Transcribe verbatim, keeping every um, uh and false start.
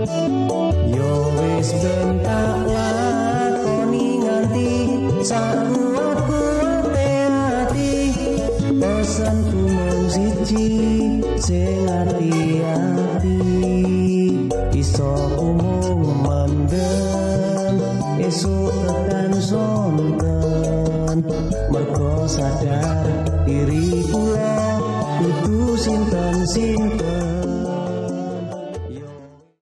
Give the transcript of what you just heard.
Yo wis ben tak lakoni nganti sakuat-kuate ati. Pesanku mung siji sing ati-ati, iso umum mendem esuk tekan sonten. Mergo sadar diri kula kudu sinten-sinten.